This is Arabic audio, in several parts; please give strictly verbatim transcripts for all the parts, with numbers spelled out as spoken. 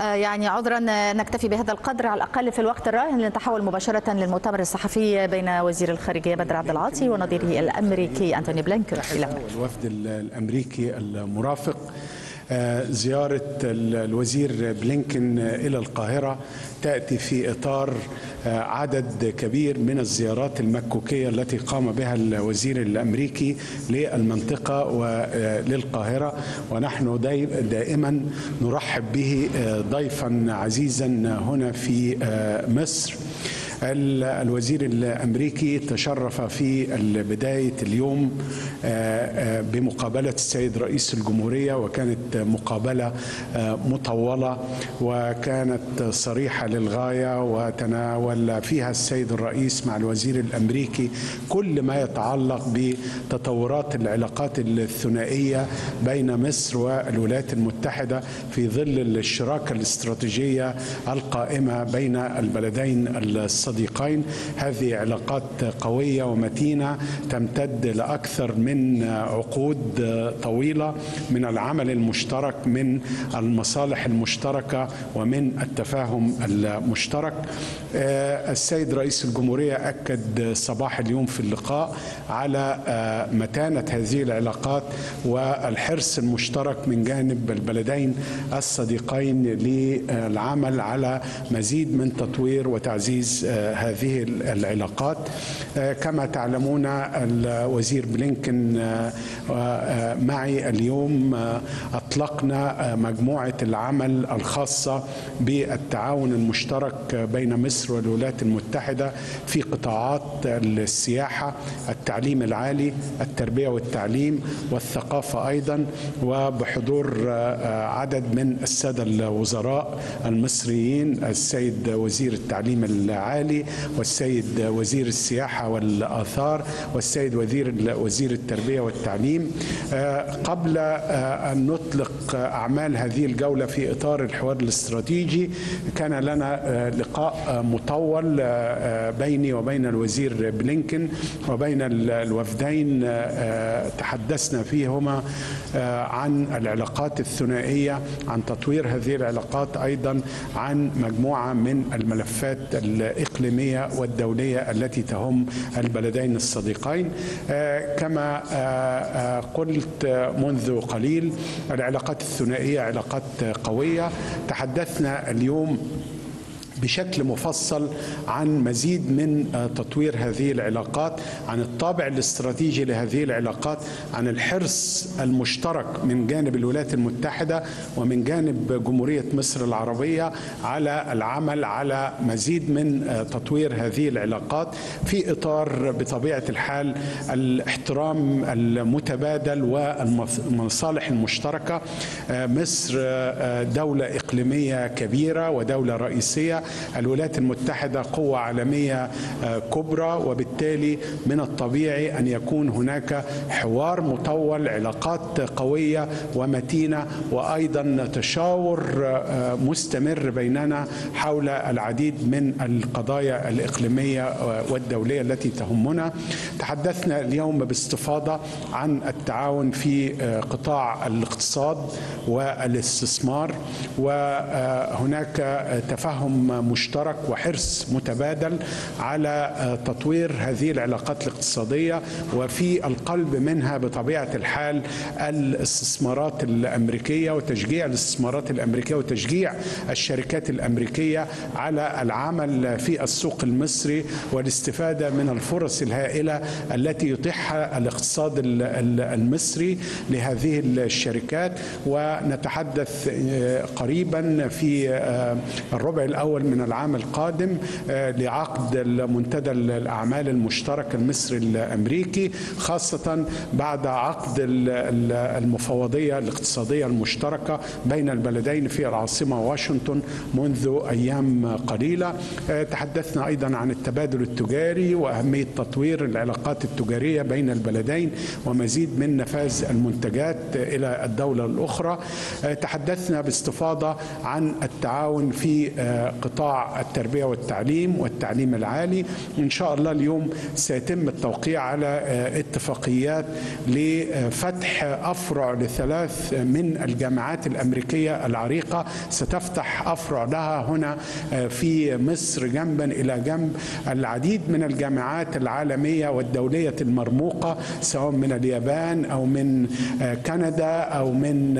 يعني عذرا نكتفي بهذا القدر على الأقل في الوقت الراهن، لنتحول مباشرة للمؤتمر الصحفي بين وزير الخارجية بدر عبد العاطي ونظيره الأمريكي أنتوني بلينكن. والوفد الأمريكي المرافق. زيارة الوزير بلينكن إلى القاهرة تأتي في إطار عدد كبير من الزيارات المكوكية التي قام بها الوزير الأمريكي للمنطقة وللقاهرة، ونحن دائما نرحب به ضيفا عزيزا هنا في مصر. الوزير الأمريكي تشرف في بداية اليوم بمقابلة السيد رئيس الجمهورية، وكانت مقابلة مطولة وكانت صريحة للغاية، وتناول فيها السيد الرئيس مع الوزير الأمريكي كل ما يتعلق بتطورات العلاقات الثنائية بين مصر والولايات المتحدة في ظل الشراكة الاستراتيجية القائمة بين البلدين الصديقين. هذه علاقات قوية ومتينة تمتد لأكثر من عقود طويلة من العمل المشترك، من المصالح المشتركة، ومن التفاهم المشترك. السيد رئيس الجمهورية أكد صباح اليوم في اللقاء على متانة هذه العلاقات والحرص المشترك من جانب البلدين الصديقين للعمل على مزيد من تطوير وتعزيز هذه العلاقات. كما تعلمون الوزير بلينكن معي اليوم أطلقنا مجموعة العمل الخاصة بالتعاون المشترك بين مصر والولايات المتحدة في قطاعات السياحة، التعليم العالي، التربية والتعليم، والثقافة أيضا، وبحضور عدد من السادة الوزراء المصريين، السيد وزير التعليم العالي، والسيد وزير السياحة والآثار، والسيد وزير وزير التربية والتعليم. قبل أن نطلق أعمال هذه الجولة في إطار الحوار الاستراتيجي، كان لنا لقاء مطول بيني وبين الوزير بلينكن وبين الوفدين، تحدثنا فيهما عن العلاقات الثنائية، عن تطوير هذه العلاقات، أيضا عن مجموعة من الملفات الإقليمية والدولية التي تهم البلدين الصديقين. كما قلت منذ قليل، العلاقات الثنائية علاقات قوية. تحدثنا اليوم بشكل مفصل عن مزيد من تطوير هذه العلاقات، عن الطابع الاستراتيجي لهذه العلاقات، عن الحرص المشترك من جانب الولايات المتحدة ومن جانب جمهورية مصر العربية على العمل على مزيد من تطوير هذه العلاقات في إطار بطبيعة الحال الاحترام المتبادل والمصالح المشتركة. مصر دولة إقليمية كبيرة ودولة رئيسية، الولايات المتحدة قوة عالمية كبرى، وبالتالي من الطبيعي أن يكون هناك حوار مطول، علاقات قوية ومتينة، وأيضا تشاور مستمر بيننا حول العديد من القضايا الإقليمية والدولية التي تهمنا. تحدثنا اليوم باستفاضة عن التعاون في قطاع الاقتصاد والاستثمار، وهناك تفهم مشترك وحرص متبادل على تطوير هذه العلاقات الاقتصادية، وفي القلب منها بطبيعة الحال الاستثمارات الأمريكية وتشجيع الاستثمارات الأمريكية وتشجيع الشركات الأمريكية على العمل في السوق المصري والاستفادة من الفرص الهائلة التي يتيحها الاقتصاد المصري لهذه الشركات. ونتحدث قريبا في الربع الأول من العام القادم لعقد منتدى الأعمال المشترك المصري الأمريكي، خاصة بعد عقد المفوضية الاقتصادية المشتركة بين البلدين في العاصمة واشنطن منذ أيام قليلة. تحدثنا أيضا عن التبادل التجاري وأهمية تطوير العلاقات التجارية بين البلدين ومزيد من نفاذ المنتجات إلى الدولة الأخرى. تحدثنا باستفاضة عن التعاون في قطاع قطاع التربية والتعليم والتعليم العالي. إن شاء الله اليوم سيتم التوقيع على اتفاقيات لفتح أفرع لثلاث من الجامعات الأمريكية العريقة، ستفتح أفرع لها هنا في مصر جنبا إلى جنب العديد من الجامعات العالمية والدولية المرموقة، سواء من اليابان أو من كندا أو من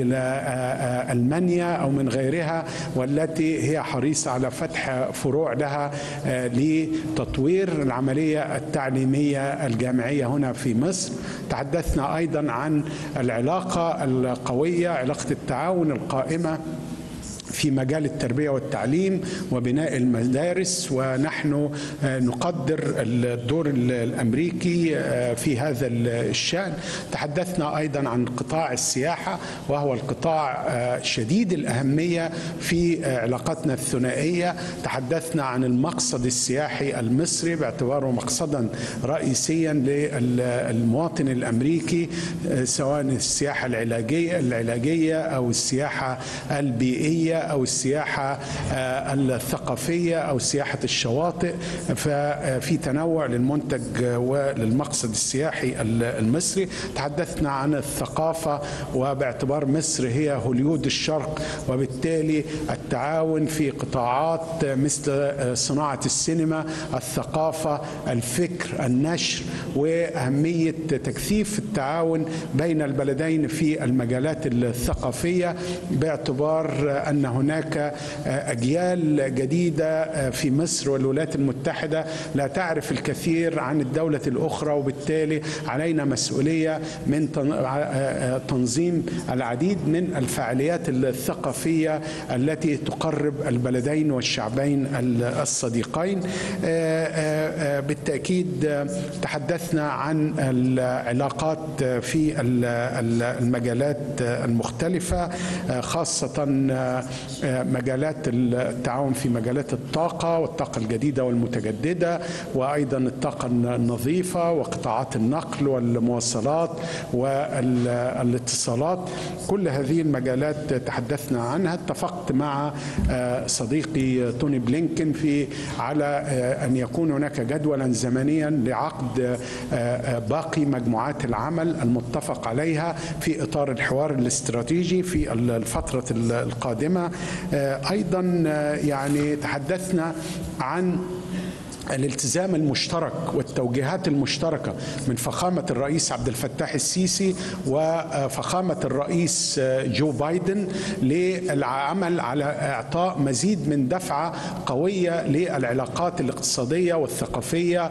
ألمانيا أو من غيرها، والتي هي حريصة على فتح فروع لها لتطوير العملية التعليمية الجامعية هنا في مصر. تحدثنا أيضا عن العلاقة القوية، علاقة التعاون القائمة في مجال التربية والتعليم وبناء المدارس، ونحن نقدر الدور الأمريكي في هذا الشأن. تحدثنا أيضا عن قطاع السياحة، وهو القطاع شديد الأهمية في علاقتنا الثنائية. تحدثنا عن المقصد السياحي المصري باعتباره مقصدا رئيسيا للمواطن الأمريكي، سواء السياحة العلاجية العلاجية أو السياحة البيئية أو السياحة الثقافية أو سياحة الشواطئ. ففي تنوع للمنتج وللمقصد السياحي المصري. تحدثنا عن الثقافة، وباعتبار مصر هي هوليود الشرق، وبالتالي التعاون في قطاعات مثل صناعة السينما، الثقافة، الفكر، النشر، وأهمية تكثيف التعاون بين البلدين في المجالات الثقافية، باعتبار أن هناك أجيال جديدة في مصر والولايات المتحدة لا تعرف الكثير عن الدولة الأخرى، وبالتالي علينا مسؤولية من تنظيم العديد من الفعاليات الثقافية التي تقرب البلدين والشعبين الصديقين. بالتأكيد تحدثنا عن العلاقات في المجالات المختلفة، خاصة مجالات التعاون في مجالات الطاقة والطاقة الجديدة والمتجددة، وأيضا الطاقة النظيفة وقطاعات النقل والمواصلات والاتصالات. كل هذه المجالات تحدثنا عنها. اتفقت مع صديقي توني بلينكن في على أن يكون هناك جدولا زمنيا لعقد باقي مجموعات العمل المتفق عليها في إطار الحوار الاستراتيجي في الفترة القادمة. أيضا يعني تحدثنا عن الالتزام المشترك والتوجيهات المشتركة من فخامة الرئيس عبد الفتاح السيسي وفخامة الرئيس جو بايدن للعمل على إعطاء مزيد من دفعة قوية للعلاقات الاقتصادية والثقافية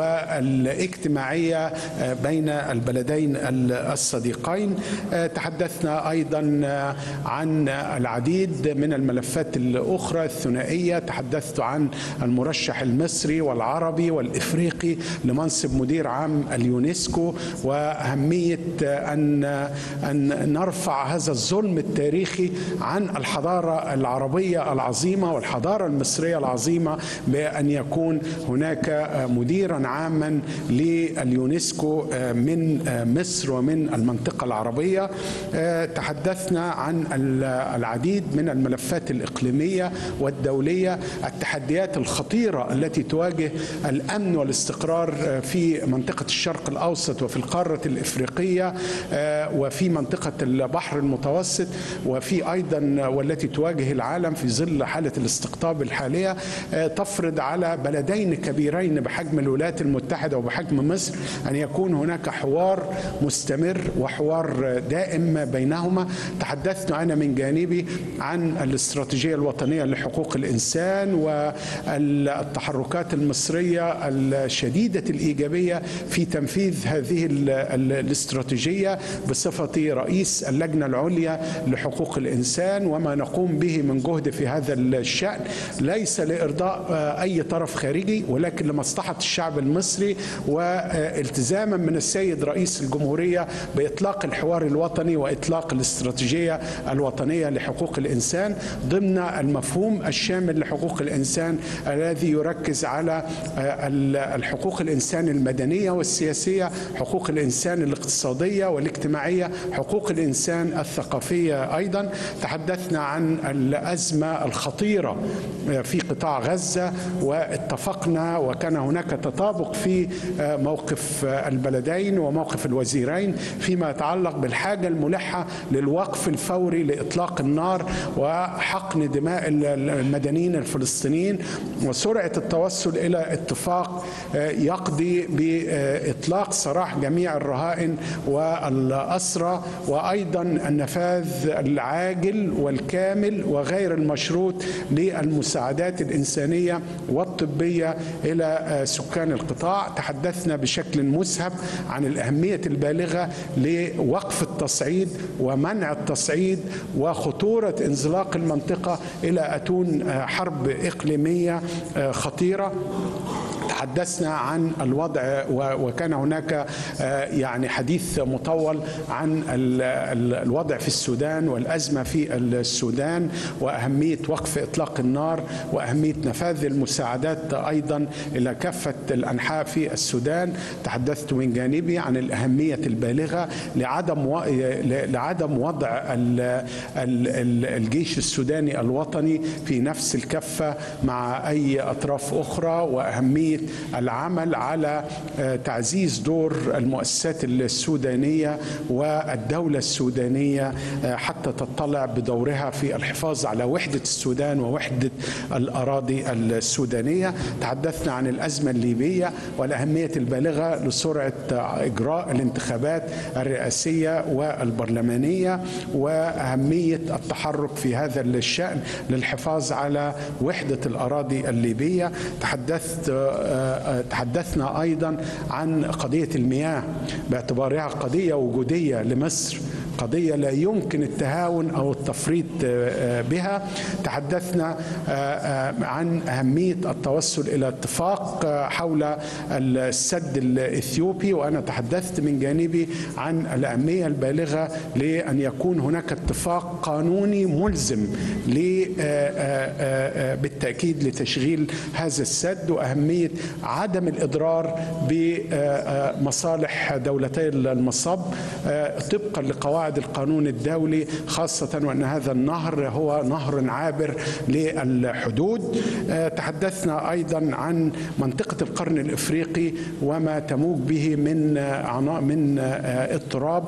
والاجتماعية بين البلدين الصديقين. تحدثنا أيضا عن العديد من الملفات الأخرى الثنائية. تحدثت عن المرشح المصري والعربي والإفريقي لمنصب مدير عام اليونسكو، وأهمية أن أن نرفع هذا الظلم التاريخي عن الحضارة العربية العظيمة والحضارة المصرية العظيمة، بأن يكون هناك مديرا عاما لليونسكو من مصر ومن المنطقة العربية. تحدثنا عن العديد من الملفات الإقليمية والدولية، التحديات الخطيرة التي تواجه الأمن والاستقرار في منطقة الشرق الأوسط وفي القارة الإفريقية وفي منطقة البحر المتوسط، وفي أيضا والتي تواجه العالم في ظل حالة الاستقطاب الحالية، تفرض على بلدين كبيرين بحجم الولايات المتحدة وبحجم مصر أن يكون هناك حوار مستمر وحوار دائم بينهما. تحدثت أنا من جانبي عن الاستراتيجية الوطنية لحقوق الإنسان والتحركات المصرية الشديدة الإيجابية في تنفيذ هذه الاستراتيجية بصفتي رئيس اللجنة العليا لحقوق الإنسان، وما نقوم به من جهد في هذا الشأن ليس لإرضاء أي طرف خارجي ولكن لمصلحة الشعب المصري، والتزاما من السيد رئيس الجمهورية بإطلاق الحوار الوطني وإطلاق الاستراتيجية الوطنية لحقوق الإنسان ضمن المفهوم الشامل لحقوق الإنسان الذي يركز على على الحقوق الإنسان المدنية والسياسية، حقوق الإنسان الاقتصادية والاجتماعية، حقوق الإنسان الثقافية. أيضا تحدثنا عن الأزمة الخطيرة في قطاع غزة، واتفقنا وكان هناك تطابق في موقف البلدين وموقف الوزيرين فيما يتعلق بالحاجة الملحة للوقف الفوري لإطلاق النار وحقن دماء المدنيين الفلسطينيين، وسرعة التوصل إلى اتفاق يقضي بإطلاق سراح جميع الرهائن والأسرى، وأيضا النفاذ العاجل والكامل وغير المشروط للمساعدات الإنسانية والطبية إلى سكان القطاع. تحدثنا بشكل مسهب عن الأهمية البالغة لوقف التصعيد ومنع التصعيد وخطورة انزلاق المنطقة إلى أتون حرب إقليمية خطيرة. تحدثنا عن الوضع وكان هناك يعني حديث مطول عن الوضع في السودان والأزمة في السودان وأهمية وقف إطلاق النار وأهمية نفاذ المساعدات أيضا إلى كافة الأنحاء في السودان. تحدثت من جانبي عن الأهمية البالغة لعدم و... لعدم وضع الجيش السوداني الوطني في نفس الكفة مع أي أطراف أخرى، وأهمية العمل على تعزيز دور المؤسسات السودانية والدولة السودانية حتى تطلع بدورها في الحفاظ على وحدة السودان ووحدة الأراضي السودانية. تحدثنا عن الأزمة الليبية والأهمية البالغة لسرعة إجراء الانتخابات الرئاسية والبرلمانية وأهمية التحرك في هذا الشأن للحفاظ على وحدة الأراضي الليبية. تحدثت تحدثنا أيضا عن قضية المياه باعتبارها قضية وجودية لمصر، قضية لا يمكن التهاون أو التفريط بها. تحدثنا عن أهمية التوصل إلى اتفاق حول السد الإثيوبي، وأنا تحدثت من جانبي عن الأهمية البالغة لأن يكون هناك اتفاق قانوني ملزم بالتأكيد لتشغيل هذا السد، وأهمية عدم الإضرار بمصالح دولتي المصب طبقا لقواعد القانون الدولي، خاصة وأن هذا النهر هو نهر عابر للحدود. تحدثنا أيضا عن منطقة القرن الإفريقي وما تموج به من من اضطراب،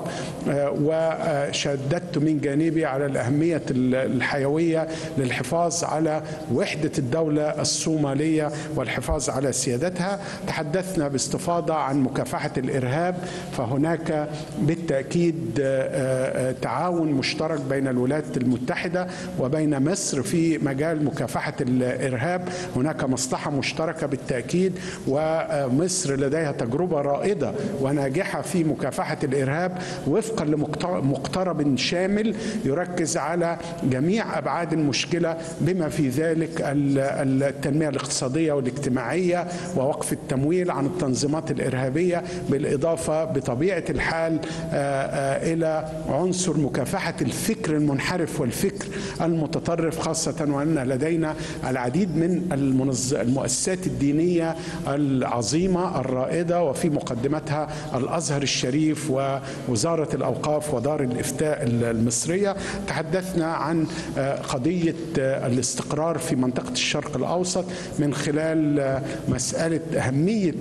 وشددت من جانبي على الأهمية الحيوية للحفاظ على وحدة الدولة الصومالية والحفاظ على سيادتها. تحدثنا باستفاضة عن مكافحة الإرهاب، فهناك بالتأكيد تعاون مشترك بين الولايات المتحدة وبين مصر في مجال مكافحة الإرهاب. هناك مصلحة مشتركة بالتأكيد، ومصر لديها تجربة رائدة وناجحة في مكافحة الإرهاب وفقا لمقترب شامل يركز على جميع أبعاد المشكلة بما في ذلك التنمية الاقتصادية والاجتماعية ووقف التمويل عن التنظيمات الإرهابية، بالإضافة بطبيعة الحال إلى عنصر مكافحة الفكر المنحرف والفكر المتطرف، خاصة وأن لدينا العديد من المؤسسات الدينية العظيمة الرائدة وفي مقدمتها الأزهر الشريف ووزارة الأوقاف ودار الإفتاء المصرية. تحدثنا عن قضية الاستقرار في منطقة الشرق الأوسط من خلال مسألة أهمية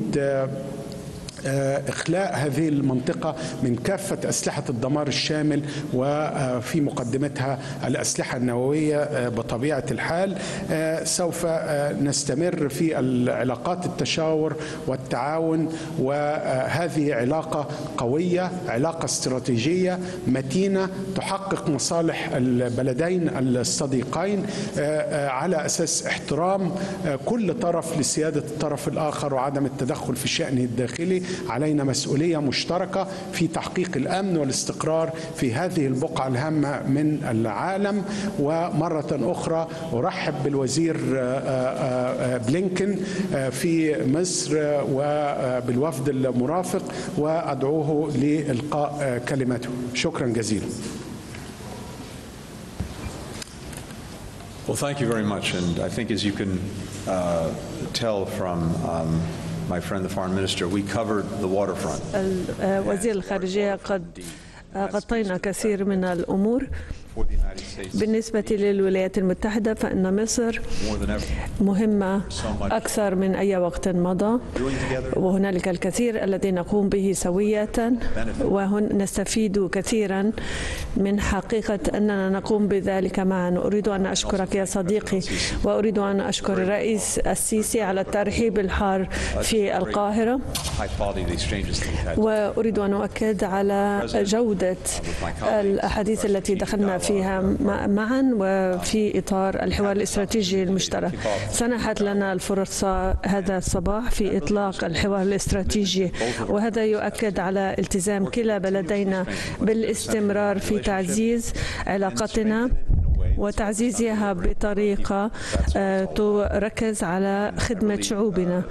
إخلاء هذه المنطقة من كافة أسلحة الدمار الشامل وفي مقدمتها الأسلحة النووية. بطبيعة الحال سوف نستمر في العلاقات التشاور والتعاون، وهذه علاقة قوية، علاقة استراتيجية متينة تحقق مصالح البلدين الصديقين على أساس احترام كل طرف لسيادة الطرف الآخر وعدم التدخل في شأنه الداخلي. علينا مسؤولية مشتركة في تحقيق الأمن والاستقرار في هذه البقعة الهامة من العالم. ومرة أخرى أرحب بالوزير بلينكن في مصر وبالوفد المرافق وأدعوه لإلقاء كلمته. شكرا جزيلا. Well, thank you very much. And I think, as you can uh, tell from um, my friend, the Foreign Minister, we covered the waterfront. وزير الخارجية قد غطينا كثير من الأمور. بالنسبة للولايات المتحدة فإن مصر مهمة أكثر من أي وقت مضى، وهنالك الكثير الذي نقوم به سوية، ونستفيد كثيرا من حقيقة أننا نقوم بذلك معا. أريد أن أشكرك يا صديقي، وأريد أن أشكر الرئيس السيسي على الترحيب الحار في القاهرة، وأريد أن أؤكد على جودة الأحاديث التي دخلنا فيها معا وفي إطار الحوار الاستراتيجي المشترك. سنحت لنا الفرصة هذا الصباح في إطلاق الحوار الاستراتيجي، وهذا يؤكد على التزام كلا بلدينا بالاستمرار في تعزيز علاقتنا وتعزيزها بطريقة تركز على خدمة شعوبنا.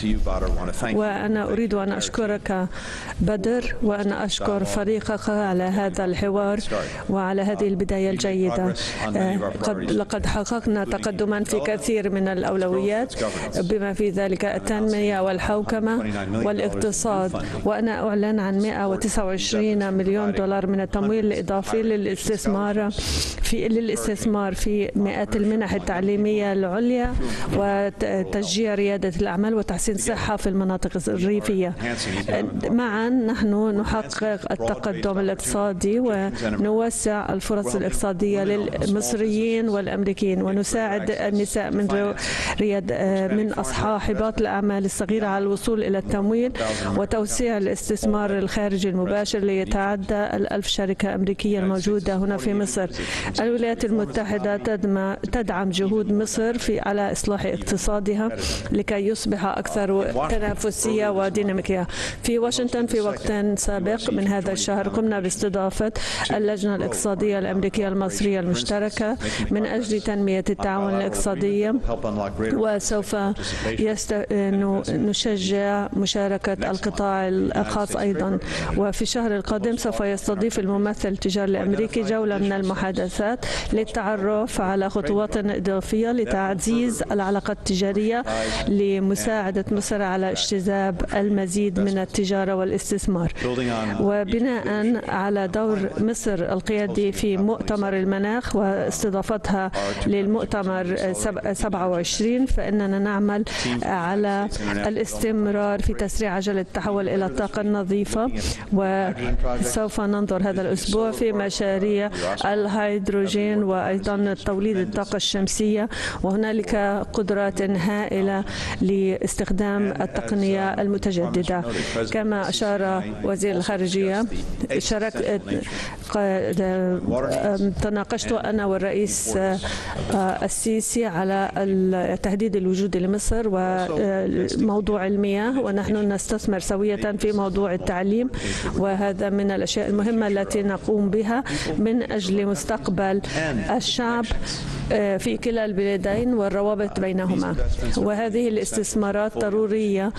وأنا أريد أن أشكرك بدر، وأن أشكر فريقك على هذا الحوار وعلى هذه البداية الجيدة. قد لقد حققنا تقدما في كثير من الأولويات، بما في ذلك التنمية والحوكمة والاقتصاد، وأنا أعلن عن مئة وتسعة وعشرين مليون دولار من التمويل الإضافي للاستثمار في للاستثمار في مئات المنح التعليمية العليا وتشجيع ريادة الأعمال وتحسين الصحة في المناطق الريفية. معا نحن نحقق التقدم الاقتصادي ونوسع الفرص الاقتصادية للمصريين والأمريكيين، ونساعد النساء من رياد من أصحابات الأعمال الصغيرة على الوصول إلى التمويل وتوسيع الاستثمار الخارجي المباشر ليتعدى الألف شركة أمريكية الموجودة هنا في مصر. الولايات المتحدة تدعم جهود مصر في على إصلاح اقتصادها لكي يصبح أكثر تنافسية وديناميكية. في واشنطن في وقت سابق من هذا الشهر قمنا باستضافة اللجنة الاقتصادية الأمريكية المصرية المشتركة من أجل تنمية التعاون الاقتصادي، وسوف يست... نشجع مشاركة القطاع الخاص أيضا. وفي الشهر القادم سوف يستضيف الممثل التجاري الأمريكي جولة من المحادثات للتعرف على خطوات إضافية لتعزيز العلاقات التجارية لمساعدة مصر على اجتذاب المزيد من التجارة والاستثمار. وبناء على دور مصر القيادي في مؤتمر المناخ واستضافتها للمؤتمر سبعة وعشرين، فإننا نعمل على الاستمرار في تسريع عجلة التحول إلى الطاقة النظيفة، وسوف ننظر هذا الأسبوع في مشاريع الهيدروجين وأيضا توليد الطاقة الشمسية، وهنالك قدرات هائلة لاستخدام التقنية المتجددة. كما أشار وزير الخارجية، شارك تناقشت أنا والرئيس السيسي على التهديد الوجودي لمصر وموضوع المياه، ونحن نستثمر سوية في موضوع التعليم، وهذا من الأشياء المهمة التي نقوم بها من أجل مستقبل الشعب في كلا البلدين والروابط بينهما. وهذه الاستثمارات ضرورية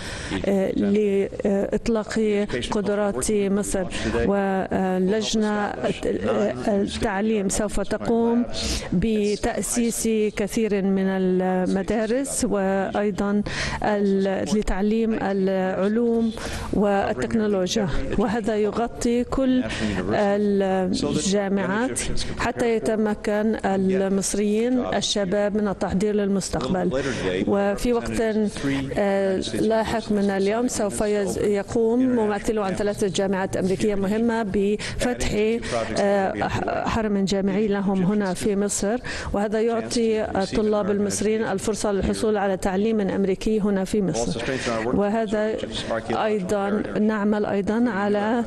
لإطلاق قدرات مصر. ولجنة التعليم سوف تقوم بتأسيس كثير من المدارس وأيضا لتعليم العلوم والتكنولوجيا، وهذا يغطي كل الجامعات حتى يتمكن المصريين الشباب من التحضير للمستقبل. وفي وقت لاحق من اليوم سوف يقوم ممثل عن ثلاثة جامعات أمريكية مهمة بفتح حرم جامعي لهم هنا في مصر، وهذا يعطي الطلاب المصريين الفرصة للحصول على تعليم أمريكي هنا في مصر. وهذا أيضا نعمل أيضا على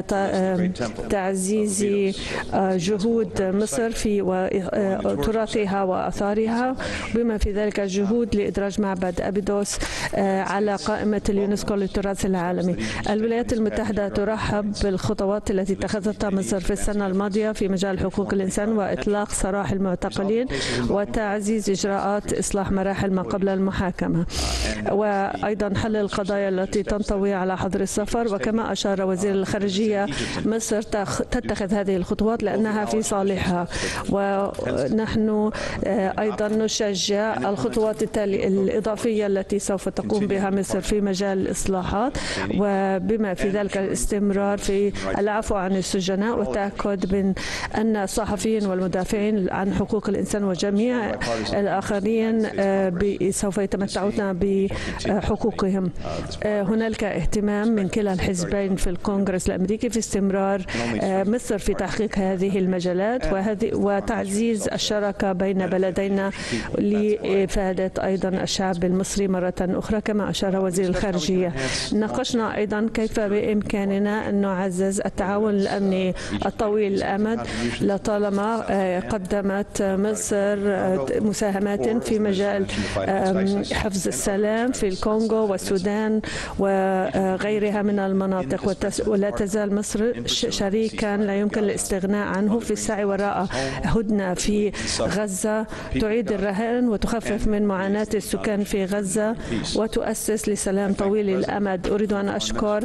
تعزيز جهود مصر في تراثها وآثارها، بما في ذلك الجهود لإدراج معبد أبيدوس على قائمة اليونسكو للتراث العالمي. الولايات المتحدة ترحب بالخطوات التي اتخذتها مصر في السنة الماضية في مجال حقوق الإنسان وإطلاق سراح المعتقلين وتعزيز إجراءات إصلاح مراحل ما قبل المحاكمة، وأيضا حل القضايا التي تنطوي على حظر السفر. وكما أشار وزير الخارجية، مصر تتخذ هذه الخطوات لأنها في صالحها، و ونحن أيضا نشجع الخطوات الإضافية التي سوف تقوم بها مصر في مجال الإصلاحات، وبما في ذلك الاستمرار في العفو عن السجناء والتأكد من أن الصحفيين والمدافعين عن حقوق الإنسان وجميع الآخرين سوف يتمتعون بحقوقهم. هنالك اهتمام من كلا الحزبين في الكونغرس الأمريكي في استمرار مصر في تحقيق هذه المجالات وتعزيز الشراكة بين بلدينا لإفادة أيضا الشعب المصري مرة أخرى كما أشار وزير الخارجية. ناقشنا أيضا كيف بإمكاننا أن نعزز التعاون الأمني الطويل الأمد. لطالما قدمت مصر مساهمات في مجال حفظ السلام في الكونغو والسودان وغيرها من المناطق، ولا تزال مصر شريكا لا يمكن الاستغناء عنه في السعي وراء هدنة في غزة تعيد الرهان وتخفف من معاناة السكان في غزة وتؤسس لسلام طويل الأمد. أريد أن أشكر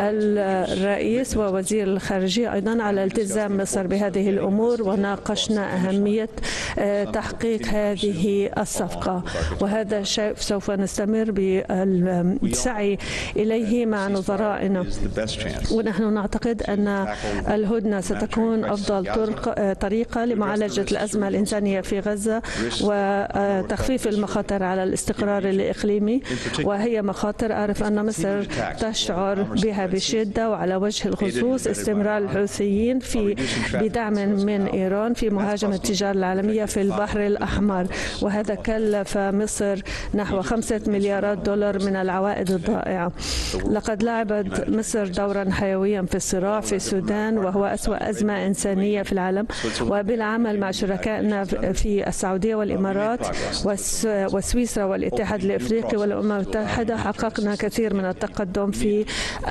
الرئيس ووزير الخارجية أيضا على التزام مصر بهذه الأمور، وناقشنا أهمية تحقيق هذه الصفقة، وهذا الشيء سوف نستمر بالسعي إليه مع نظرائنا. ونحن نعتقد أن الهدنة ستكون أفضل طريقة لمعالجة الأزمة الإنسانية في غزة وتخفيف المخاطر على الاستقرار الإقليمي، وهي مخاطر أعرف أن مصر تشعر بها بشدة، وعلى وجه الخصوص استمرار الحوثيين في بدعم من إيران في مهاجمة التجارة العالمية في البحر الأحمر، وهذا كلف مصر نحو خمسة مليارات دولار من العوائد الضائعة. لقد لعبت مصر دورا حيويا في الصراع في السودان وهو أسوأ أزمة إنسانية في العالم، وبالعمل مع شركائنا في السعودية والإمارات وسويسرا والاتحاد الإفريقي والأمم المتحدة حققنا كثير من التقدم في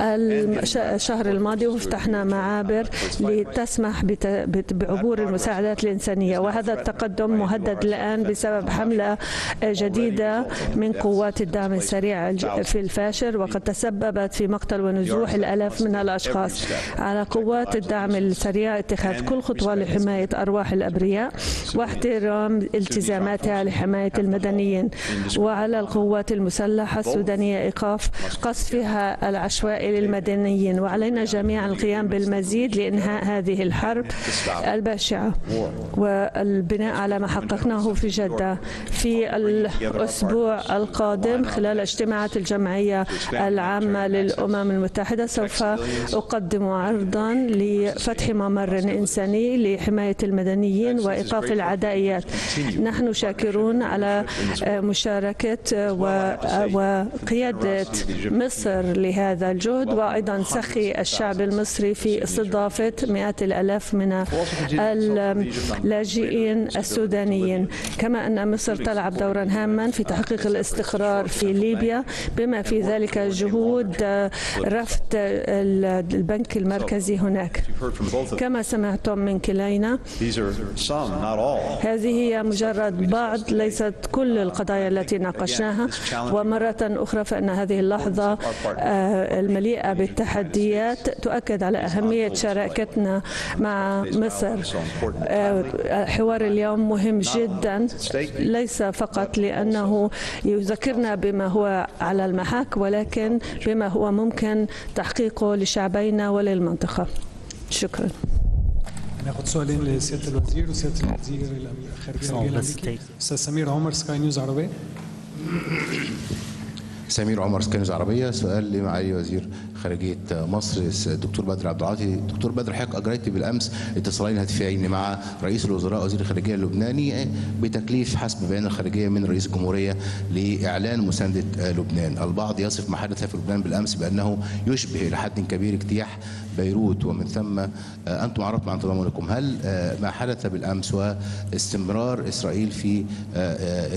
الشهر الماضي، وفتحنا معابر لتسمح بعبور المساعدات الإنسانية، وهذا التقدم مهدد الآن بسبب حملة جديدة من قوات الدعم السريع في الفاشر، وقد تسببت في مقتل ونزوح الآلاف من الأشخاص. على قوات الدعم السريع اتخاذ كل خطوة لحماية أرواح الأبرياء واحترام التزاماتها لحماية المدنيين، وعلى القوات المسلحة السودانية إيقاف قصفها العشوائي للمدنيين، وعلينا جميعا القيام بالمزيد لإنهاء هذه الحرب البشعة والبناء على ما حققناه في جدة. في الأسبوع القادم خلال اجتماعات الجمعية العامة للأمم المتحدة سوف أقدم عرضا لفتح ممر إنساني لحماية المدنيين وإيقاف العدائيات. نحن شاكرون على مشاركة وقيادة مصر لهذا الجهد، وأيضا سخي الشعب المصري في استضافة مئات الآلاف من اللاجئين السودانيين، كما أن مصر تلعب دورا هاما في تحقيق الاستقرار في ليبيا، بما في ذلك جهود رفض البنك المركزي هناك. كما سمعتم من كلينا هذه هي مجرد بعض ليست كل القضايا التي ناقشناها، ومرة أخرى فإن هذه اللحظة المليئة بالتحديات تؤكد على أهمية شراكتنا مع مصر. حوار اليوم مهم جدا، ليس فقط لأنه يذكرنا بما هو على المحك، ولكن بما هو ممكن تحقيقه لشعبينا وللمنطقة. شكرا. ناخد سؤالين لسيادة الوزير وسيادة الوزير الخارجية الأمريكي. أستاذ سمير عمر، سكاي نيوز عربية. سمير عمر، سكاي نيوز عربية. سؤال لمعالي وزير خارجية مصر الدكتور بدر عبد العاطي. دكتور بدر، حضرتك أجريت بالأمس اتصالين هاتفيين مع رئيس الوزراء وزير الخارجية اللبناني بتكليف حسب بيان الخارجية من رئيس الجمهورية لإعلان مساندة لبنان. البعض يصف ما حدث في لبنان بالأمس بأنه يشبه إلى حد كبير اجتياح بيروت، ومن ثم أنتم عرفتم عن تضامنكم. هل ما حدث بالأمس واستمرار إسرائيل في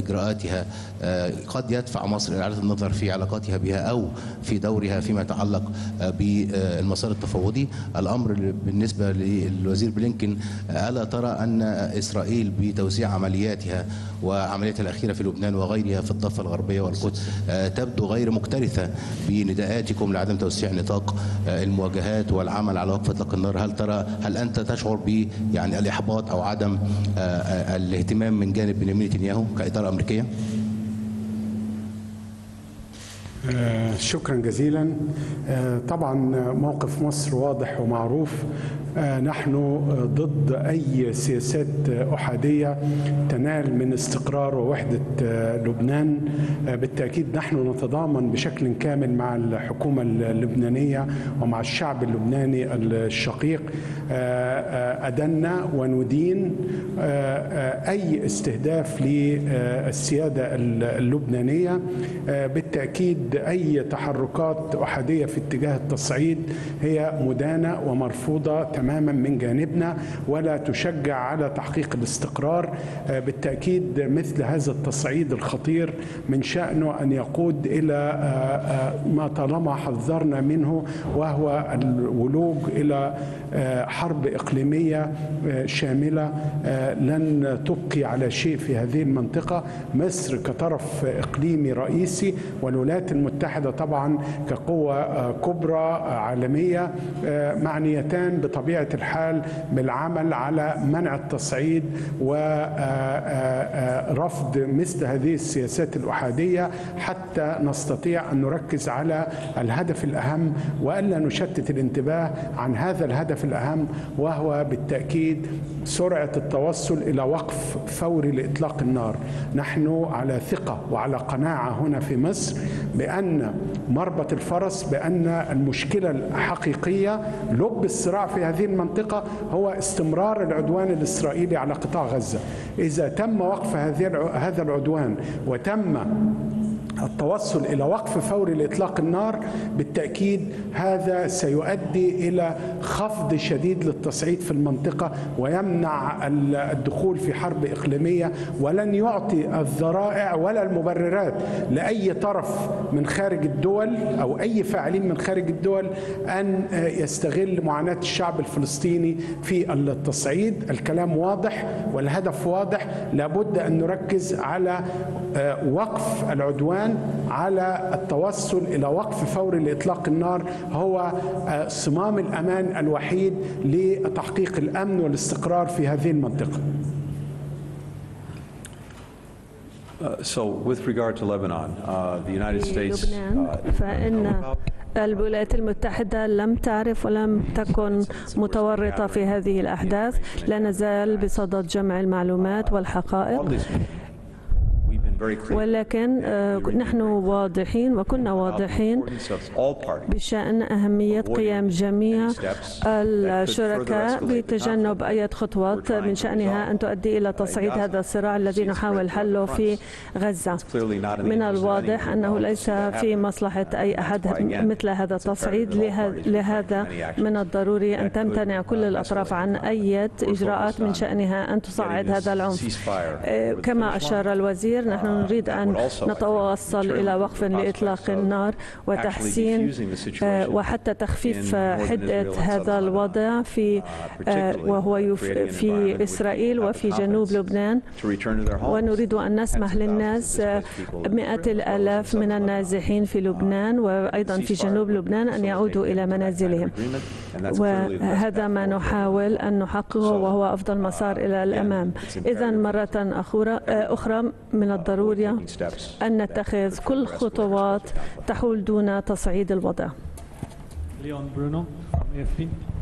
إجراءاتها قد يدفع مصر إلى إعادة النظر في علاقاتها بها أو في دورها فيما يتعلق بالمسار التفاوضي. الأمر بالنسبة للوزير بلينكن، ألا ترى أن إسرائيل بتوسيع عملياتها وعملياتها الأخيرة في لبنان وغيرها في الضفة الغربية والقدس تبدو غير مكترثة بنداءاتكم لعدم توسيع نطاق المواجهات والعمل على وقف إطلاق النار؟ هل ترى هل أنت تشعر ب يعني الإحباط أو عدم الاهتمام من جانب بنيامين نتنياهو كإدارة أمريكية؟ شكرا جزيلا. طبعا موقف مصر واضح ومعروف. نحن ضد أي سياسات أحادية تنال من استقرار ووحدة لبنان. بالتأكيد نحن نتضامن بشكل كامل مع الحكومة اللبنانية ومع الشعب اللبناني الشقيق. أدنا وندين أي استهداف للسيادة اللبنانية. بالتأكيد أي تحركات أحادية في اتجاه التصعيد هي مدانة ومرفوضة تماما من جانبنا ولا تشجع على تحقيق الاستقرار. بالتأكيد مثل هذا التصعيد الخطير من شأنه أن يقود إلى ما طالما حذرنا منه، وهو الولوج إلى حرب إقليمية شاملة لن تبقي على شيء في هذه المنطقة. مصر كطرف إقليمي رئيسي والولايات المتحدة طبعا كقوة كبرى عالمية معنيتان بطبيعة الحال بالعمل على منع التصعيد ورفض مثل هذه السياسات الأحادية حتى نستطيع أن نركز على الهدف الأهم وألا نشتت الانتباه عن هذا الهدف الأهم، وهو بالتأكيد سرعة التوصل إلى وقف فوري لإطلاق النار. نحن على ثقة وعلى قناعة هنا في مصر بأن مربط الفرس، بأن المشكلة الحقيقية لب الصراع في هذه المنطقة هو استمرار العدوان الإسرائيلي على قطاع غزة. إذا تم وقف هذا العدوان وتم التوصل إلى وقف فوري لإطلاق النار، بالتأكيد هذا سيؤدي إلى خفض شديد للتصعيد في المنطقة ويمنع الدخول في حرب إقليمية، ولن يعطي الذرائع ولا المبررات لأي طرف من خارج الدول أو أي فاعلين من خارج الدول أن يستغل معاناة الشعب الفلسطيني في التصعيد. الكلام واضح والهدف واضح. لابد أن نركز على وقف العدوان، على التوصل إلى وقف فوري لإطلاق النار، هو صمام الأمان الوحيد لتحقيق الأمن والاستقرار في هذه المنطقة. Uh, so with regard to Lebanon, uh, the United States uh, فإن الولايات المتحدة لم تعرف ولم تكن متورطة في هذه الأحداث. لا نزال بصدد جمع المعلومات والحقائق، ولكن نحن واضحين وكنا واضحين بشأن أهمية قيام جميع الشركاء بتجنب أي خطوات من شأنها أن تؤدي إلى تصعيد هذا الصراع الذي نحاول حله في غزة. من الواضح أنه ليس في مصلحة أي أحد مثل هذا التصعيد، لهذا من الضروري أن تمتنع كل الأطراف عن أي إجراءات من شأنها أن تصعد هذا العنف. كما أشار الوزير، نحن نريد أن نتوصل إلى وقف لإطلاق النار وتحسين وحتى تخفيف حدة هذا الوضع في وهو في إسرائيل وفي جنوب لبنان. ونريد أن نسمح للناس مئات الآلاف من النازحين في لبنان وأيضا في جنوب لبنان أن يعودوا إلى منازلهم، وهذا ما نحاول أن نحققه وهو أفضل مسار إلى الأمام. إذا مرة أخرى من الضروري أن نتخذ كل خطوات تحول دون تصعيد الوضع. ليون برونو A F P.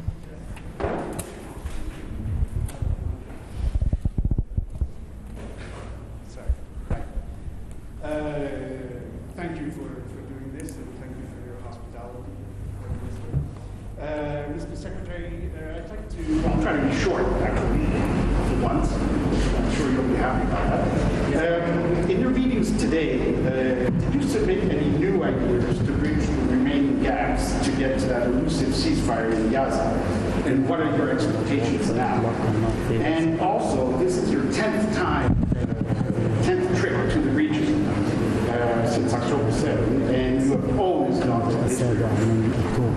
Thank you for, for doing this, and thank you for your hospitality. Uh, Mister Secretary, uh, I'd like to... I'll try to be short, actually, for once. I'm sure you'll be happy about that. Um, in your meetings today, uh, did you submit any new ideas to bridge the remaining gaps to get to that elusive ceasefire in Gaza? And what are your expectations now? And also, this is your tenth time, uh, tenth trip to the region uh, since October seventh, and you have always gone to Israel.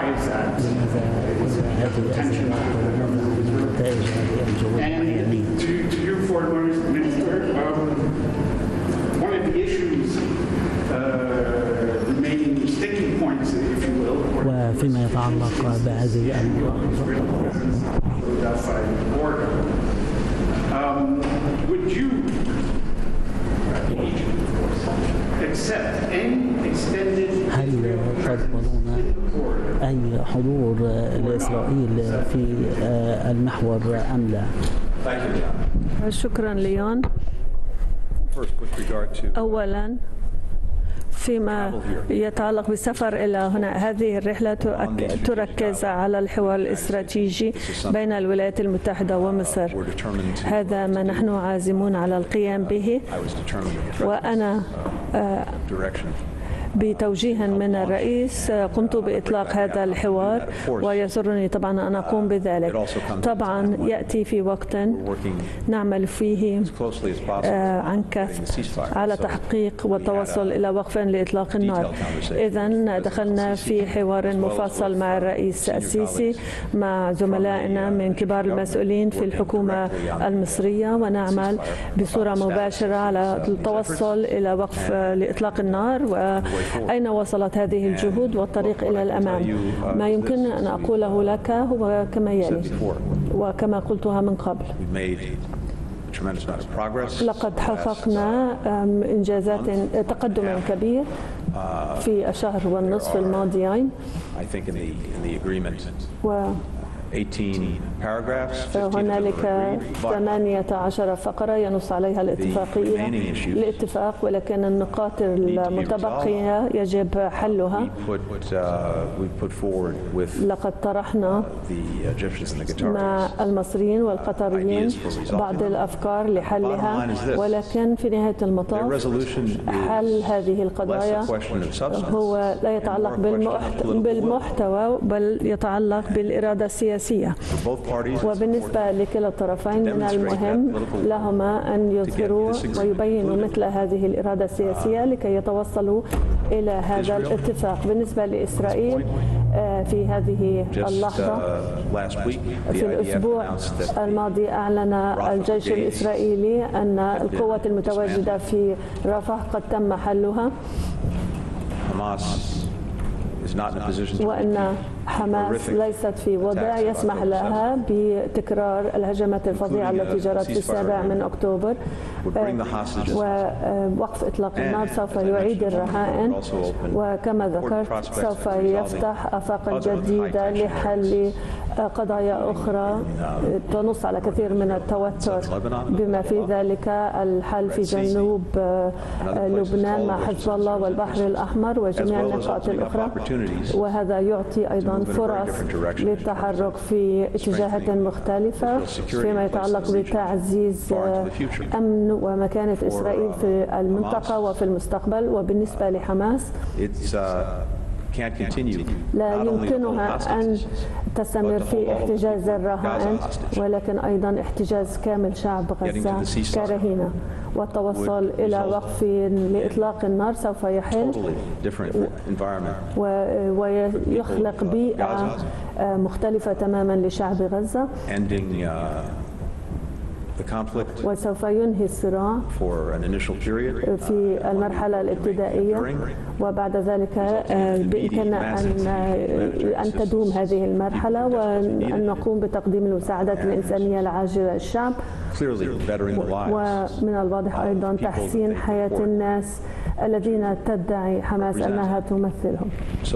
وفيما يتعلق بهذه هل تقبلون أي حضور لإسرائيل في المحور أم لا؟ شكرا ليون. أولا فيما يتعلق بالسفر إلى هنا، هذه الرحلة تركز على الحوار الاستراتيجي بين الولايات المتحدة ومصر. هذا ما نحن عازمون على القيام به، وأنا بتوجيه من الرئيس قمت بإطلاق هذا الحوار، ويسرني طبعا أن أقوم بذلك. طبعا يأتي في وقت نعمل فيه عن كثب على تحقيق والتوصل إلى وقف لإطلاق النار. إذن دخلنا في حوار مفصل مع الرئيس السيسي مع زملائنا من كبار المسؤولين في الحكومة المصرية، ونعمل بصورة مباشرة على التوصل إلى وقف لإطلاق النار وأين وصلت هذه الجهود والطريق إلى الأمام. ما يمكن أن أقوله لك هو كما يلي وكما قلتها من قبل. لقد حققنا إنجازات تقدم كبير في الشهر والنصف الماضيين، و هنالك ثمانية عشر فقرة ينص عليها الاتفاقية الاتفاق، ولكن النقاط المتبقية يجب حلها. لقد طرحنا مع المصريين والقطريين بعض الأفكار لحلها، ولكن في نهاية المطاف حل هذه القضايا هو لا يتعلق بالمحتوى بل يتعلق بالإرادة السياسية. وبالنسبة لكلا الطرفين من المهم لهما أن يظهروا ويبينوا مثل هذه الإرادة السياسية لكي يتوصلوا إلى هذا الاتفاق. بالنسبة لإسرائيل في هذه اللحظة، في الأسبوع الماضي أعلن الجيش الإسرائيلي أن القوات المتواجدة في رفح قد تم حلها، وأن حماس ليست في وضع يسمح لها بتكرار الهجمات الفظيعة التي جرت في السابع من أكتوبر، ووقف إطلاق النار سوف يعيد الرهائن، وكما ذكرت سوف يفتح آفاقا جديدة لحل قضايا أخرى تنص على كثير من التوتر، بما في ذلك الحل في جنوب لبنان مع حزب الله والبحر الأحمر وجميع النقاط الأخرى. وهذا يعطي أيضا فرص للتحرك في اتجاهات مختلفة فيما يتعلق بتعزيز أمن ومكانة إسرائيل في المنطقة وفي المستقبل. وبالنسبة لحماس لا يمكنها أن تستمر في احتجاز الرهائن، ولكن أيضا احتجاز كامل شعب غزة كرهينة، والتوصل إلى وقف لإطلاق النار سوف يحل ويخلق بيئة مختلفة تماما لشعب غزة، وسوف ينهي الصراع في المرحلة الابتدائية، وبعد ذلك بإمكاننا أن أن تدوم هذه المرحلة وأن نقوم بتقديم المساعدات الإنسانية العاجلة للشعب، ومن الواضح أيضا تحسين حياة الناس الذين تدعي حماس أنها تمثلهم.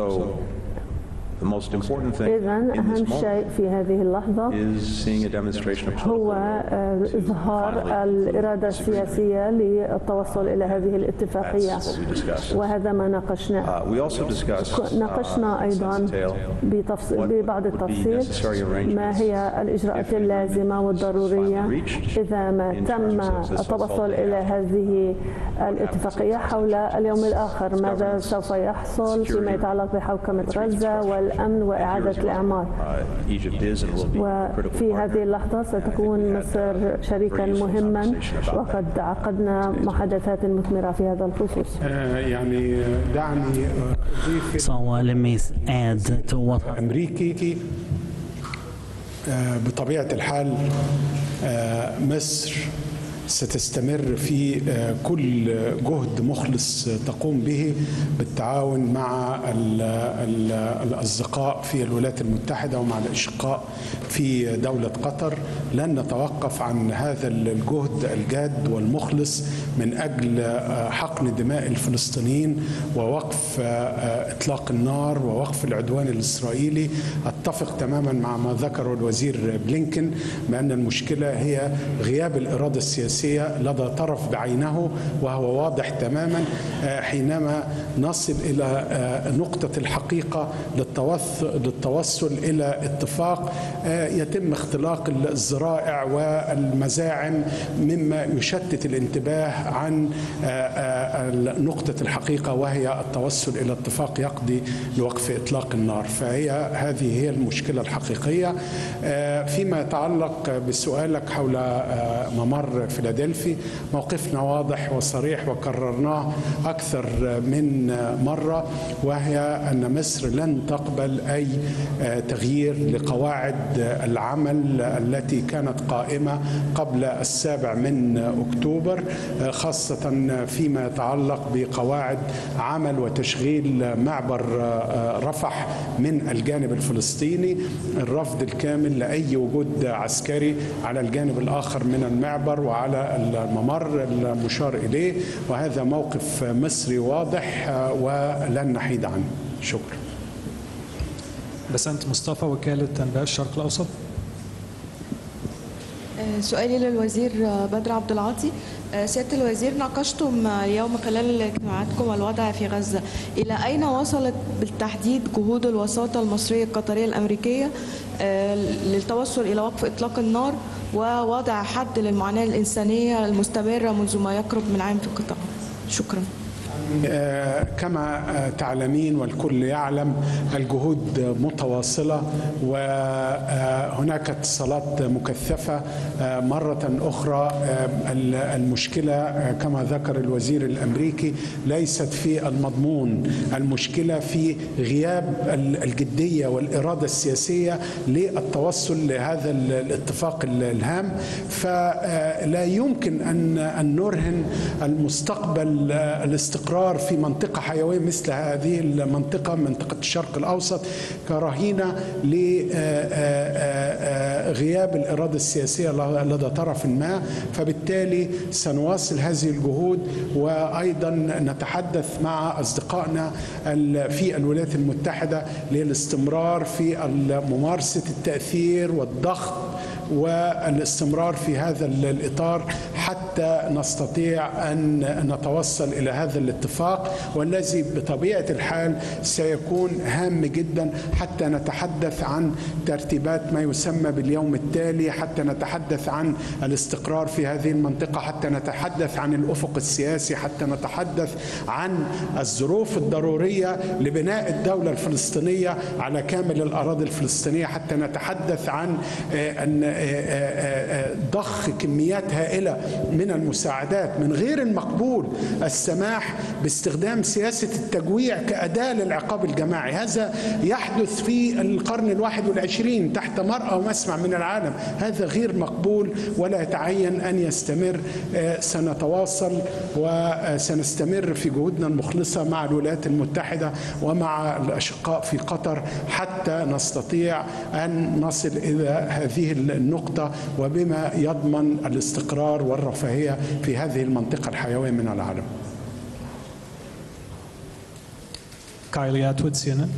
إذن أهم شيء في هذه اللحظة هو إظهار الإرادة السياسية للتوصل إلى هذه الاتفاقية، وهذا ما ناقشناه. ناقشنا أيضا ببعض التفصيل ما هي الإجراءات اللازمة والضرورية إذا ما تم التوصل إلى هذه الاتفاقية حول اليوم الآخر، ماذا سوف يحصل فيما يتعلق بحوكمة غزة والأمن الأمن وإعادة الإعمار. وفي هذه اللحظة ستكون مصر شريكا مهما، وقد عقدنا محادثات مثمرة في هذا الخصوص. يعني دعني أضيف أمريكي. بطبيعة الحال مصر ستستمر في كل جهد مخلص تقوم به بالتعاون مع الأصدقاء في الولايات المتحدة ومع الأشقاء في دولة قطر. لن نتوقف عن هذا الجهد الجاد والمخلص من أجل حقن دماء الفلسطينيين ووقف إطلاق النار ووقف العدوان الإسرائيلي. أتفق تماما مع ما ذكره الوزير بلينكن بأن المشكلة هي غياب الإرادة السياسية لدى طرف بعينه، وهو واضح تماما حينما نصل إلى نقطة الحقيقة للتوصل إلى اتفاق يتم اختلاق الذرائع والمزاعم مما يشتت الانتباه عن نقطة الحقيقة، وهي التوصل إلى اتفاق يقضي لوقف إطلاق النار. فهي هذه هي المشكلة الحقيقية. فيما يتعلق بسؤالك حول ممر فيلادلفي، موقفنا واضح وصريح وكررناه أكثر من مرة، وهي أن مصر لن تقبل أي تغيير لقواعد العمل التي كانت قائمة قبل السابع من أكتوبر، خاصة فيما يتعلق بقواعد عمل وتشغيل معبر رفح من الجانب الفلسطيني، الرفض الكامل لأي وجود عسكري على الجانب الآخر من المعبر وعلى الممر المشار إليه، وهذا موقف مصري واضح ولن نحيد عنه. شكرا. بسنت مصطفى، وكالة أنباء الشرق الأوسط. سؤالي للوزير بدر عبد العاطي. سيادة الوزير، ناقشتم اليوم خلال اجتماعاتكم الوضع في غزة، إلى أين وصلت بالتحديد جهود الوساطة المصرية القطرية الأمريكية للتوصل إلى وقف إطلاق النار ووضع حد للمعاناة الإنسانية المستمرة منذ ما يقرب من عام في القطاع؟ شكرا. كما تعلمين والكل يعلم الجهود متواصلة، وهناك اتصالات مكثفة. مرة أخرى المشكلة كما ذكر الوزير الأمريكي ليست في المضمون، المشكلة في غياب الجدية والإرادة السياسية للتوصل لهذا الاتفاق الهام. فلا يمكن أن نرهن المستقبل الاستقرار في منطقة حيوية مثل هذه المنطقة، منطقة الشرق الأوسط، كرهينة لغياب الإرادة السياسية لدى طرف ما. فبالتالي سنواصل هذه الجهود، وأيضا نتحدث مع أصدقائنا في الولايات المتحدة للاستمرار في ممارسة التأثير والضغط والاستمرار في هذا الإطار حتى نستطيع أن نتوصل إلى هذا الاتفاق، والذي بطبيعة الحال سيكون هام جدا حتى نتحدث عن ترتيبات ما يسمى باليوم التالي، حتى نتحدث عن الاستقرار في هذه المنطقة، حتى نتحدث عن الأفق السياسي، حتى نتحدث عن الظروف الضرورية لبناء الدولة الفلسطينية على كامل الأراضي الفلسطينية، حتى نتحدث عن أن ضخ كميات هائلة من المساعدات. من غير المقبول السماح باستخدام سياسة التجويع كأداة للعقاب الجماعي. هذا يحدث في القرن الواحد والعشرين تحت مرأى ومسمع من العالم. هذا غير مقبول ولا يتعين أن يستمر. سنتواصل وسنستمر في جهودنا المخلصة مع الولايات المتحدة ومع الأشقاء في قطر حتى نستطيع أن نصل إلى هذه النقطة، وبما يضمن الاستقرار والرفاهية في هذه المنطقة الحيوية من العالم. كايلي أتوود، سي إن إن.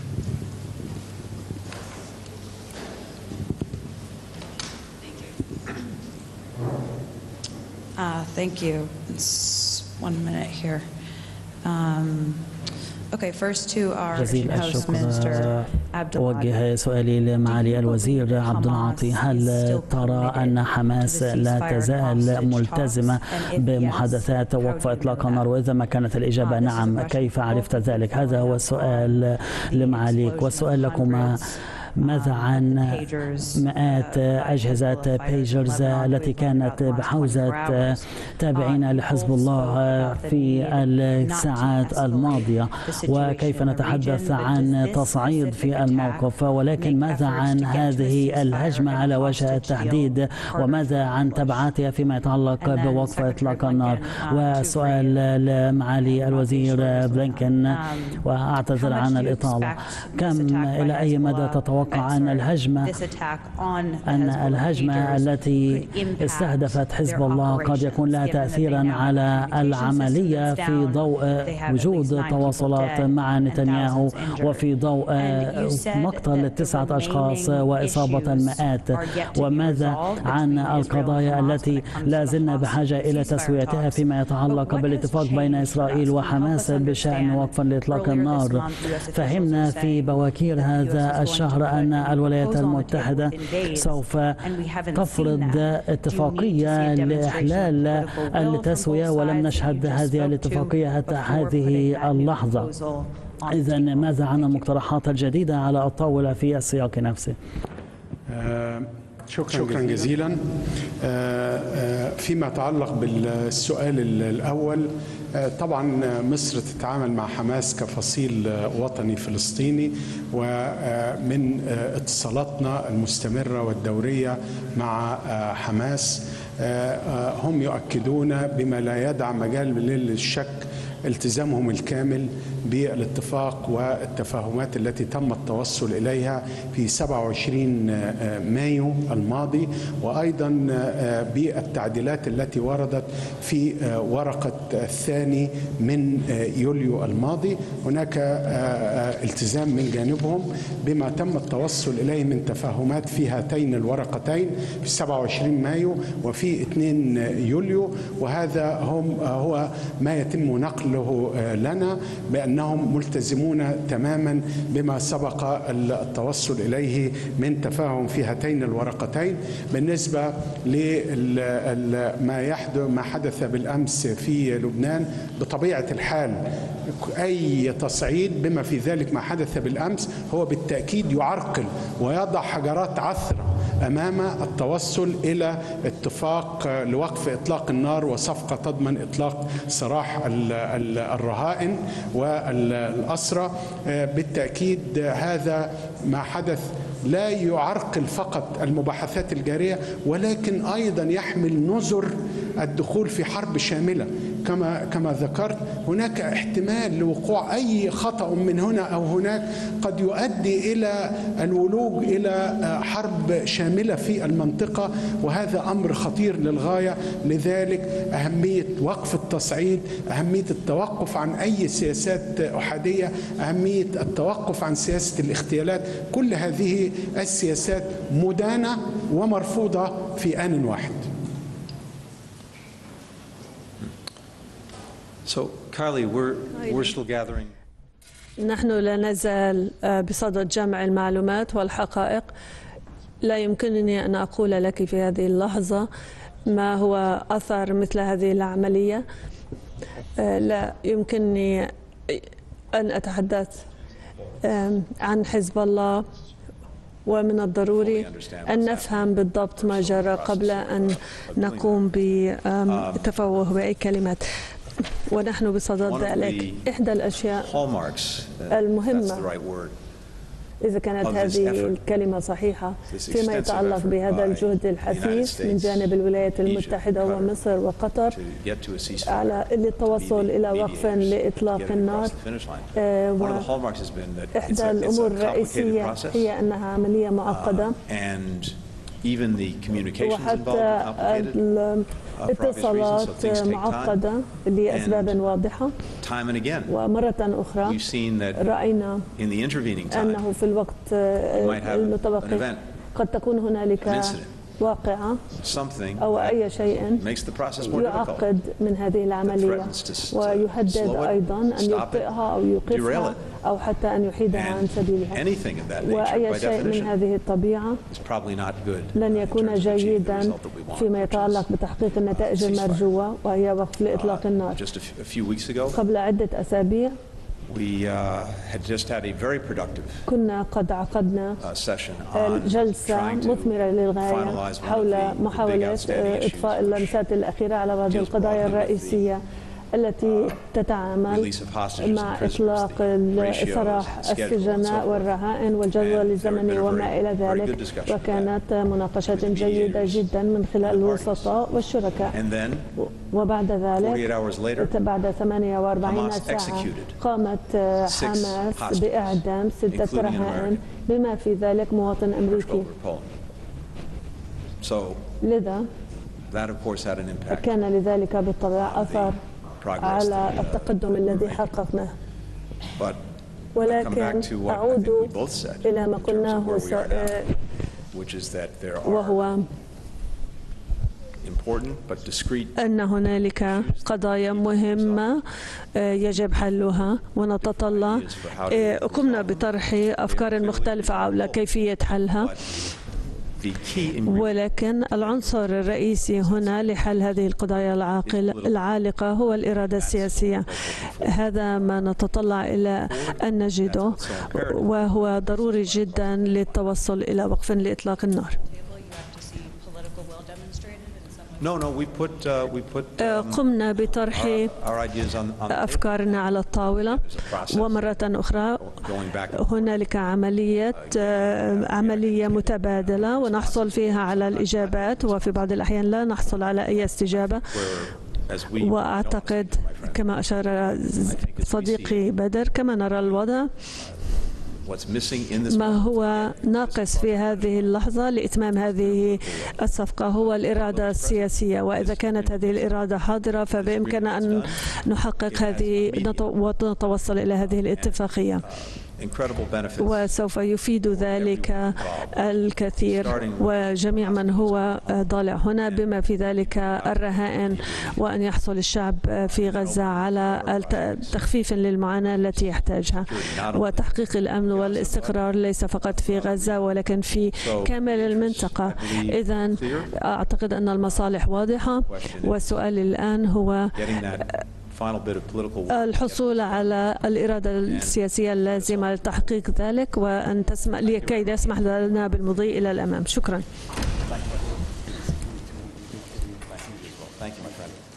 Uh, thank you. It's one minute here. Um, okay, first to our House Minister. أوجه سؤالي لمعالي الوزير عبد العاطي، هل ترى أن حماس لا تزال ملتزمة بمحادثات وقف إطلاق النار؟ وإذا ما كانت الإجابة نعم، كيف عرفت ذلك؟ هذا هو السؤال لمعاليك. والسؤال لكما، ماذا عن مئات أجهزة بيجرز التي كانت بحوزة تابعين لحزب الله في الساعات الماضية، وكيف نتحدث عن تصعيد في الموقف؟ ولكن ماذا عن هذه الهجمة على وجه التحديد، وماذا عن تبعاتها فيما يتعلق بوقف إطلاق النار؟ والسؤال لمعالي الوزير بلينكن، وأعتذر عن الإطالة، كم إلى أي مدى تتوقع أن الهجمة أن الهجمة التي استهدفت حزب الله قد يكون لها تأثيرا على العملية في ضوء وجود تواصلات مع نتنياهو، وفي ضوء مقتل تسعة أشخاص وإصابة المئات؟ وماذا عن القضايا التي لا زلنا بحاجة إلى تسويتها فيما يتعلق بالاتفاق بين إسرائيل وحماس بشأن وقف لإطلاق النار؟ فهمنا في بواكير هذا الشهر أن الولايات المتحدة سوف تفرض اتفاقية لإحلال التسوية، ولم نشهد هذه الاتفاقية حتى هذه اللحظة. إذن ماذا عن المقترحات الجديدة على الطاولة في السياق نفسه؟ شكرا, شكرا جزيلا. فيما يتعلق بالسؤال الأول، طبعا مصر تتعامل مع حماس كفصيل وطني فلسطيني، ومن اتصالاتنا المستمرة والدورية مع حماس هم يؤكدون بما لا يدع مجال للشك التزامهم الكامل بالاتفاق والتفاهمات التي تم التوصل إليها في سبعة وعشرين مايو الماضي، وأيضا بالتعديلات التي وردت في ورقة الثاني من يوليو الماضي. هناك التزام من جانبهم بما تم التوصل إليه من تفاهمات في هاتين الورقتين في سبعة وعشرين مايو وفي اثنين يوليو، وهذا هم هو ما يتم نقله لنا بأنهم ملتزمون تماما بما سبق التوصل إليه من تفاهم في هاتين الورقتين. بالنسبة لما يحدث ما حدث بالأمس في لبنان، بطبيعة الحال أي تصعيد بما في ذلك ما حدث بالأمس هو بالتأكيد يعرقل ويضع حجرات عثرة أمام التوصل إلى اتفاق لوقف إطلاق النار وصفقة تضمن إطلاق سراح الرهائن والأسرى. بالتأكيد هذا ما حدث لا يعرقل فقط المباحثات الجارية، ولكن أيضا يحمل نذر الدخول في حرب شاملة. كما كما ذكرت، هناك احتمال لوقوع أي خطأ من هنا أو هناك قد يؤدي إلى الولوج إلى حرب شاملة في المنطقة، وهذا أمر خطير للغاية. لذلك أهمية وقف التصعيد، أهمية التوقف عن أي سياسات أحادية، أهمية التوقف عن سياسة الاغتيالات، كل هذه السياسات مدانة ومرفوضة في آن واحد. So, Carly, we're, we're still gathering. نحن لا نزال بصدد جمع المعلومات والحقائق. لا يمكنني أن أقول لك في هذه اللحظة ما هو أثر مثل هذه العملية. لا يمكنني أن أتحدث عن حزب الله، ومن الضروري أن نفهم بالضبط ما جرى قبل أن نقوم بتفوه بأي كلمات. ونحن بصدد ذلك. إحدى الأشياء المهمة، إذا كانت هذه الكلمة صحيحة، فيما يتعلق بهذا الجهد الحثيث من جانب الولايات المتحدة ومصر وقطر على التوصل إلى وقف لإطلاق النار. وإحدى الأمور الرئيسية هي أنها عملية معقدة، وحتى الاتصالات معقدة لأسباب واضحة. ومرة أخرى رأينا أنه في الوقت المتبقي قد تكون هنالك واقعة أو أي شيء يعقد من هذه العملية، ويهدد أيضا أن يبطئها أو يوقفها أو حتى أن يحيدها عن سبيلها. وأي شيء من هذه الطبيعة لن يكون جيدا فيما يتعلق بتحقيق النتائج المرجوة، وهي وقف لإطلاق النار. قبل عدة أسابيع كنا قد عقدنا جلسة مثمرة للغاية حول محاولة إضفاء اللمسات الأخيرة على بعض القضايا الرئيسية التي تتعامل مع إطلاق سراح السجناء والرهائن والجدول الزمني وما إلى ذلك، وكانت مناقشات جيدة جدا من خلال الوسطاء والشركاء. وبعد ذلك بعد ثمانية وأربعين ساعة قامت حماس بإعدام ستة رهائن بما في ذلك مواطن أمريكي. لذا كان لذلك بالطبع أثر على التقدم الذي حققناه. ولكن أعود إلى ما قلناه وهو أن هنالك قضايا مهمة يجب حلها، ونتطلع قمنا بطرح أفكار مختلفة حول كيفية حلها. ولكن العنصر الرئيسي هنا لحل هذه القضايا العاقل العالقة هو الإرادة السياسية. هذا ما نتطلع إلى أن نجده، وهو ضروري جدا للتوصل إلى وقف لإطلاق النار. قمنا بطرح أفكارنا على الطاولة، ومرة أخرى هنالك عملية عملية متبادلة ونحصل فيها على الإجابات، وفي بعض الأحيان لا نحصل على أي استجابة. وأعتقد كما أشار صديقي بدر كما نرى الوضع ما هو ناقص في هذه اللحظة لإتمام هذه الصفقة هو الإرادة السياسية، وإذا كانت هذه الإرادة حاضرة فبإمكاننا أن نحقق هذه ونتوصل إلى هذه الاتفاقية، وسوف يفيد ذلك الكثير وجميع من هو ضالع هنا بما في ذلك الرهائن، وأن يحصل الشعب في غزة على تخفيف للمعاناة التي يحتاجها، وتحقيق الأمن والاستقرار ليس فقط في غزة ولكن في كامل المنطقة. إذن أعتقد أن المصالح واضحة، والسؤال الآن هو الحصول على الإرادة السياسية اللازمة لتحقيق ذلك، وأن تسمح لكي يسمح لنا بالمضي إلى الأمام. شكرا.